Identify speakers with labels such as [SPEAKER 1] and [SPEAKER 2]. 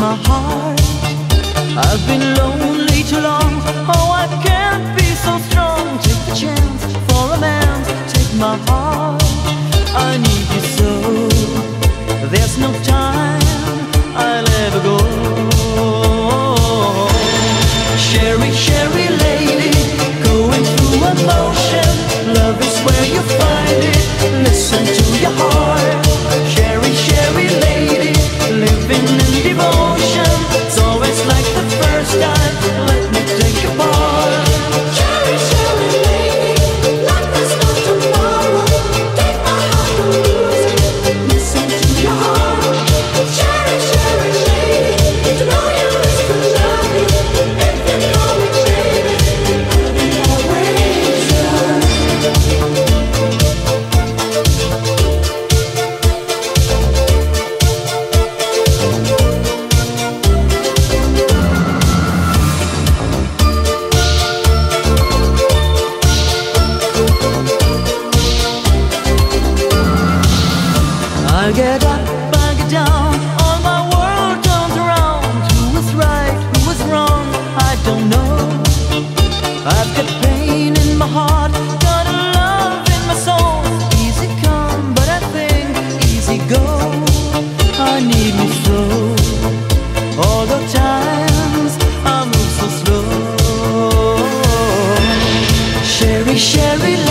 [SPEAKER 1] my heart. I've been lonely too long. Oh, I can't be so strong. Take the chance for a man. Take my heart. I need you so. There's no time. I'll ever go. Sherry, Sherry lady, going through emotion. Love is where you find it. Listen to your heart. Sherry, Sherry lady, living in devotion. It's always like the first time. Let me take a part.
[SPEAKER 2] Cherry, cherry lady, like there's no tomorrow. Take my heart and lose it. Listen to your heart. Cherry, cherry lady, to know you is to love you. If you know me, baby, I'll be always yours.
[SPEAKER 1] I get up, I get down, all my world turns around. Who was right, who was wrong, I don't know. I've got pain in my heart, got a love in my soul. Easy come, but I think easy go. I need you so. All the times I move so slow. Sherry, Sherry